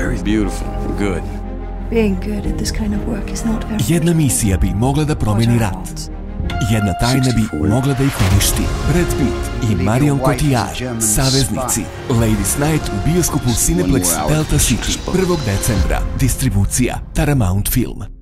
Very beautiful, good. Being good at this kind of work is not very... Jedna misija bi mogla da promeni rat. Jedna tajna bi mogla da ih uništi. Brad Pitt i Marion Cotillard, Saveznici. Ladies Night u bioskopu Cineplexx Delta City 1. decembra. Distribucija Paramount Film.